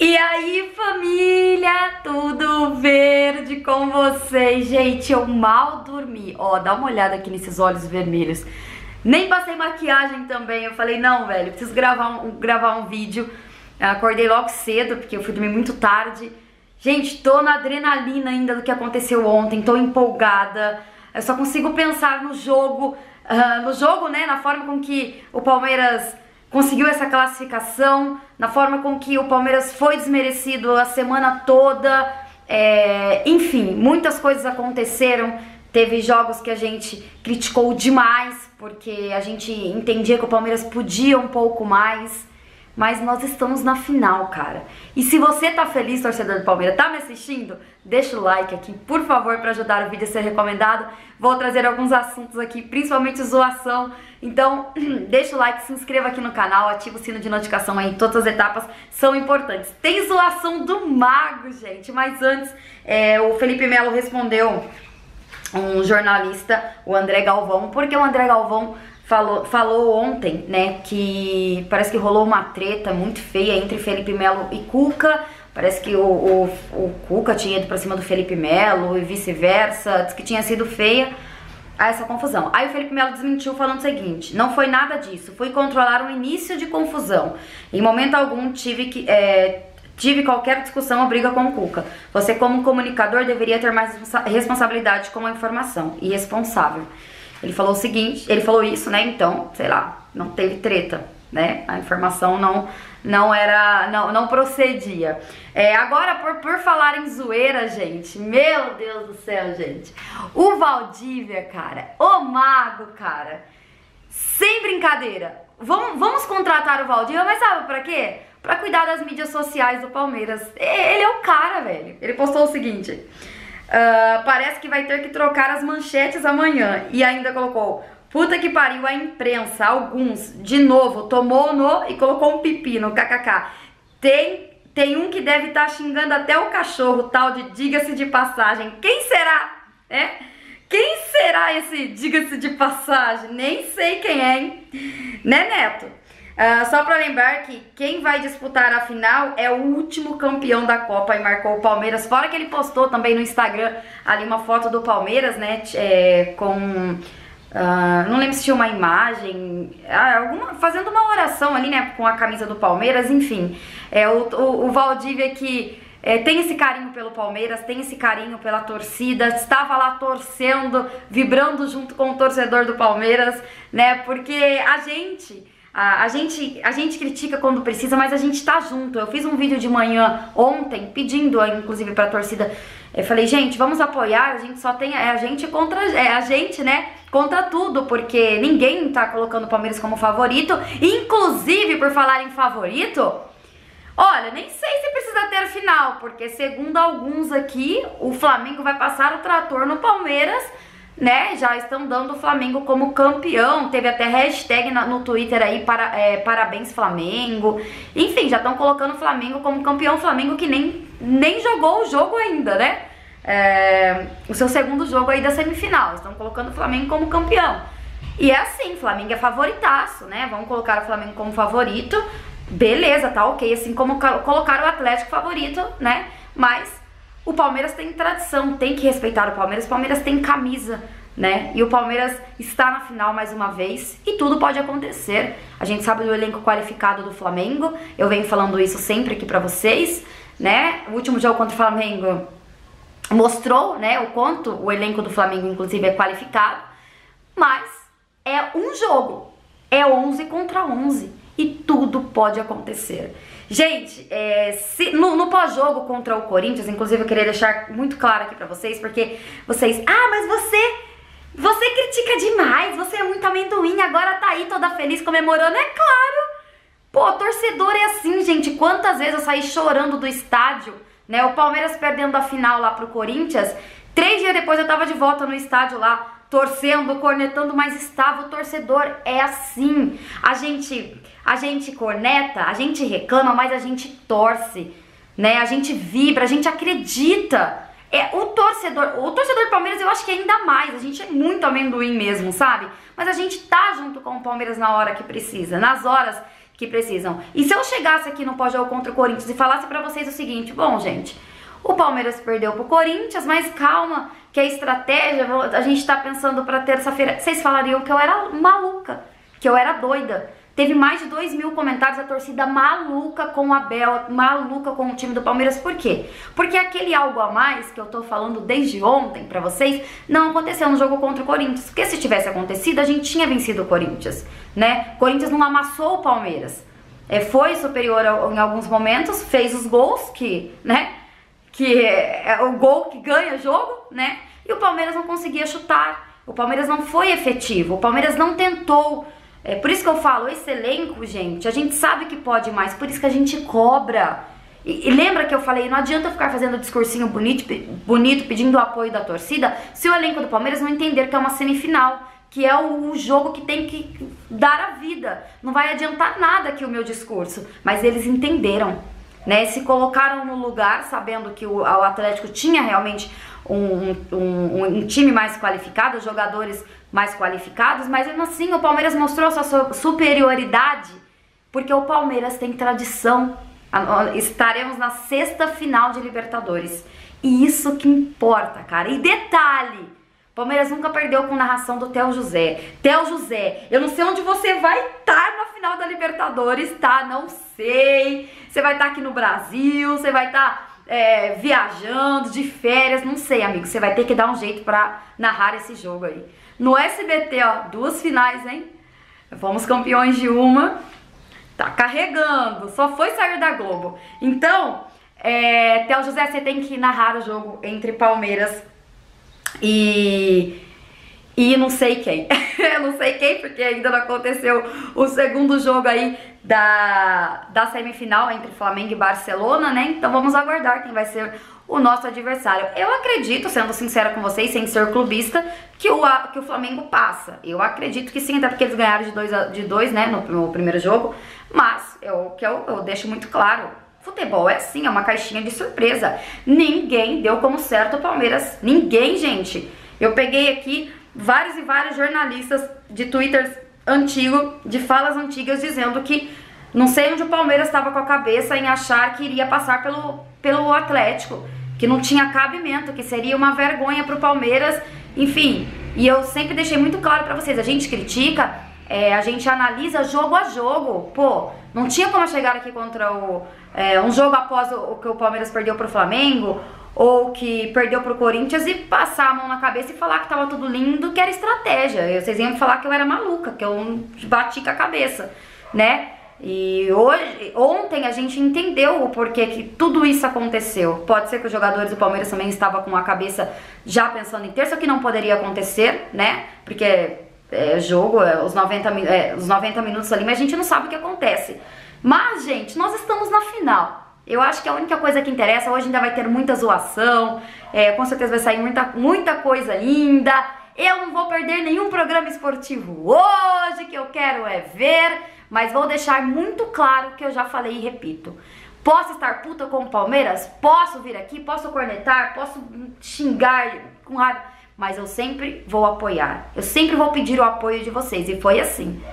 E aí, família, tudo verde com vocês? Gente, eu mal dormi. Ó, dá uma olhada aqui nesses olhos vermelhos. Nem passei maquiagem também. Eu falei, não, velho, preciso gravar um vídeo. Eu acordei logo cedo, porque eu fui dormir muito tarde. Gente, tô na adrenalina ainda do que aconteceu ontem. Tô empolgada. Eu só consigo pensar no jogo, né, na forma com que o Palmeiras conseguiu essa classificação, na forma com que o Palmeiras foi desmerecido a semana toda, enfim, muitas coisas aconteceram. Teve jogos que a gente criticou demais, porque a gente entendia que o Palmeiras podia um pouco mais, mas nós estamos na final, cara. E se você tá feliz, torcedor do Palmeiras, tá me assistindo? Deixa o like aqui, por favor, para ajudar o vídeo a ser recomendado. Vou trazer alguns assuntos aqui, principalmente zoação. Então, deixa o like, se inscreva aqui no canal, ativa o sino de notificação aí, todas as etapas são importantes. Tem zoação do Mago, gente, mas antes, o Felipe Melo respondeu um jornalista, o André Galvão, porque o André Galvão falou ontem, né, que parece que rolou uma treta muito feia entre Felipe Melo e Cuca. Parece que o Cuca tinha ido pra cima do Felipe Melo e vice-versa, disse que tinha sido feia essa confusão. Aí o Felipe Melo desmentiu falando o seguinte: não foi nada disso, fui controlar um início de confusão. Em momento algum tive qualquer discussão ou briga com o Cuca. Você, como comunicador, deveria ter mais responsabilidade com a informação. Irresponsável. Ele falou o seguinte, ele falou isso, né? Então, sei lá, não teve treta, né? A informação não procedia. Agora, por falar em zoeira, gente, meu Deus do céu, gente. O Valdívia, cara, o Mago, cara, sem brincadeira. Vamos contratar o Valdívia, mas sabe pra quê? Pra cuidar das mídias sociais do Palmeiras. Ele é o cara, velho. Ele postou o seguinte: parece que vai ter que trocar as manchetes amanhã. E ainda colocou: puta que pariu a imprensa, alguns, de novo, tomou no e colocou um pepino, kkk. Tem um que deve estar xingando até o cachorro, tal de diga-se de passagem. Quem será? Quem será esse diga-se de passagem? Nem sei quem é, hein? Né, Neto? Só pra lembrar que quem vai disputar a final é o último campeão da Copa, e marcou o Palmeiras. Fora que ele postou também no Instagram ali uma foto do Palmeiras, né, não lembro se tinha uma imagem, fazendo uma oração ali, né, com a camisa do Palmeiras, enfim. O Valdívia que tem esse carinho pelo Palmeiras, tem esse carinho pela torcida, estava lá torcendo, vibrando junto com o torcedor do Palmeiras, né, porque a gente critica quando precisa, mas a gente tá junto. Eu fiz um vídeo de manhã ontem, pedindo, inclusive, pra torcida. Eu falei, gente, vamos apoiar, a gente só tem a gente contra a gente, né? Contra tudo, porque ninguém tá colocando o Palmeiras como favorito. Inclusive, por falar em favorito, olha, nem sei se precisa ter final, porque segundo alguns aqui, o Flamengo vai passar o trator no Palmeiras, né? Já estão dando o Flamengo como campeão. Teve até hashtag no Twitter aí, parabéns Flamengo. Enfim, já estão colocando o Flamengo como campeão. Flamengo que nem jogou o jogo ainda, né? O seu segundo jogo aí da semifinal. Estão colocando o Flamengo como campeão. E é assim, o Flamengo é favoritaço, né? Vamos colocar o Flamengo como favorito. Beleza, tá ok. Assim como colocar o Atlético favorito, né? Mas o Palmeiras tem tradição, tem que respeitar o Palmeiras tem camisa, né? E o Palmeiras está na final mais uma vez e tudo pode acontecer. A gente sabe do elenco qualificado do Flamengo, eu venho falando isso sempre aqui pra vocês, né? O último jogo contra o Flamengo mostrou, né, o quanto o elenco do Flamengo, inclusive, é qualificado, mas é um jogo, é 11 contra 11 e tudo pode acontecer. Gente, no pós-jogo contra o Corinthians, inclusive eu queria deixar muito claro aqui pra vocês, porque vocês, mas você critica demais, você é muito amendoim, agora tá aí toda feliz comemorando. É claro, pô, torcedor é assim, gente. Quantas vezes eu saí chorando do estádio, né, o Palmeiras perdendo a final lá pro Corinthians, 3 dias depois eu tava de volta no estádio lá, torcendo, cornetando, mas estava o torcedor. É assim, a gente corneta, a gente reclama, mas a gente torce, né? A gente vibra, a gente acredita. O torcedor do Palmeiras eu acho que ainda mais, a gente é muito amendoim mesmo, sabe? Mas a gente tá junto com o Palmeiras na hora que precisa, nas horas que precisam. E se eu chegasse aqui no pós-jogo contra o Corinthians e falasse pra vocês o seguinte, bom, gente, o Palmeiras perdeu pro Corinthians, mas calma, que a estratégia, a gente tá pensando pra terça-feira, vocês falariam que eu era maluca, que eu era doida. Teve mais de 2.000 comentários, a torcida maluca com o Abel, maluca com o time do Palmeiras. Por quê? Porque aquele algo a mais que eu tô falando desde ontem pra vocês, não aconteceu no jogo contra o Corinthians. Porque se tivesse acontecido, a gente tinha vencido o Corinthians, né? O Corinthians não amassou o Palmeiras. Foi superior em alguns momentos, fez os gols que, né? Que é o gol que ganha jogo, né? E o Palmeiras não conseguia chutar. O Palmeiras não foi efetivo. O Palmeiras não tentou. Por isso que eu falo, esse elenco, gente, a gente sabe que pode mais, por isso que a gente cobra. E lembra que eu falei, não adianta ficar fazendo discursinho bonito, pedindo o apoio da torcida, se o elenco do Palmeiras não entender que é uma semifinal, que é o jogo que tem que dar a vida. Não vai adiantar nada aqui o meu discurso, mas eles entenderam, né? Se colocaram no lugar, sabendo que o Atlético tinha realmente um time mais qualificado, jogadores mais qualificados, mas mesmo assim o Palmeiras mostrou sua superioridade, porque o Palmeiras tem tradição. Estaremos na sexta final de Libertadores, e isso que importa, cara. E detalhe, Palmeiras nunca perdeu com narração do Theo José. Theo José, eu não sei onde você vai estar na final da Libertadores, tá? Não sei. Você vai estar aqui no Brasil, você vai estar viajando, de férias, não sei, amigo. Você vai ter que dar um jeito pra narrar esse jogo aí. No SBT, ó, 2 finais, hein? Fomos campeões de uma. Tá carregando, só foi sair da Globo. Então, Theo José, você tem que narrar o jogo entre Palmeiras e não sei quem. Eu não sei quem, porque ainda não aconteceu o segundo jogo aí da semifinal entre Flamengo e Barcelona, né? Então vamos aguardar quem vai ser o nosso adversário. Eu acredito, sendo sincera com vocês, sem ser clubista, que o Flamengo passa. Eu acredito que sim, até porque eles ganharam de 2, né, no primeiro jogo. Mas, eu deixo muito claro, futebol é assim, é uma caixinha de surpresa. Ninguém deu como certo o Palmeiras. Ninguém, gente. Eu peguei aqui vários e vários jornalistas de Twitter antigo, de falas antigas, dizendo que não sei onde o Palmeiras estava com a cabeça em achar que iria passar pelo Atlético, que não tinha cabimento, que seria uma vergonha pro Palmeiras, enfim. E eu sempre deixei muito claro pra vocês, a gente critica, a gente analisa jogo a jogo. Pô, não tinha como chegar aqui contra um jogo após o que o Palmeiras perdeu pro Flamengo, ou que perdeu pro Corinthians, e passar a mão na cabeça e falar que tava tudo lindo, que era estratégia. Vocês iam falar que eu era maluca, que eu bati com a cabeça, né? E ontem a gente entendeu o porquê que tudo isso aconteceu. Pode ser que os jogadores do Palmeiras também estavam com a cabeça já pensando em terça, que não poderia acontecer, né? Porque jogo, os 90 minutos ali, mas a gente não sabe o que acontece. Mas, gente, nós estamos na final. Eu acho que a única coisa que interessa, hoje ainda vai ter muita zoação, com certeza vai sair muita coisa ainda. Eu não vou perder nenhum programa esportivo hoje, que eu quero ver, mas vou deixar muito claro que eu já falei e repito. Posso estar puta com o Palmeiras? Posso vir aqui, posso cornetar, posso xingar com raiva, mas eu sempre vou apoiar. Eu sempre vou pedir o apoio de vocês, e foi assim.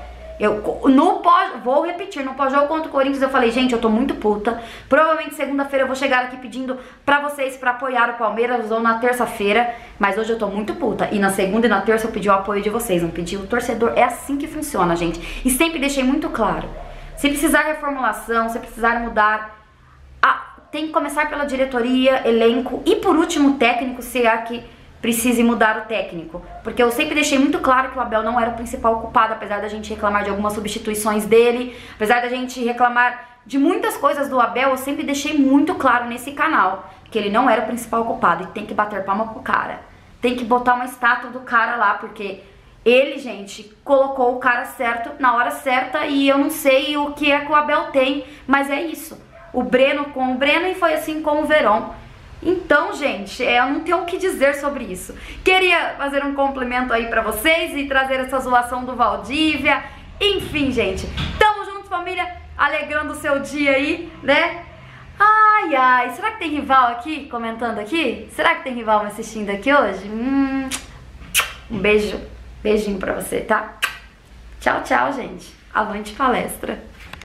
Vou repetir, no pós-jogo contra o Corinthians eu falei, gente, eu tô muito puta. Provavelmente segunda-feira eu vou chegar aqui pedindo pra vocês pra apoiar o Palmeiras, ou na terça-feira, mas hoje eu tô muito puta. E na segunda e na terça eu pedi o apoio de vocês, não pedi o torcedor. É assim que funciona, gente. E sempre deixei muito claro, se precisar reformulação, se precisar mudar, tem que começar pela diretoria, elenco e por último técnico, se há que precise mudar o técnico, porque eu sempre deixei muito claro que o Abel não era o principal culpado, apesar da gente reclamar de algumas substituições dele, apesar da gente reclamar de muitas coisas do Abel, eu sempre deixei muito claro nesse canal que ele não era o principal culpado, e tem que bater palma pro cara, tem que botar uma estátua do cara lá, porque ele, gente, colocou o cara certo na hora certa, e eu não sei o que é que o Abel tem, mas é isso, o Breno com o Breno, e foi assim com o Verón. Então, gente, eu não tenho o que dizer sobre isso. Queria fazer um complemento aí pra vocês e trazer essa zoação do Valdívia. Enfim, gente, tamo junto, família, alegrando o seu dia aí, né? Ai, ai, será que tem rival aqui, comentando aqui? Será que tem rival me assistindo aqui hoje? Um beijinho pra você, tá? Tchau, tchau, gente. Avante palestra.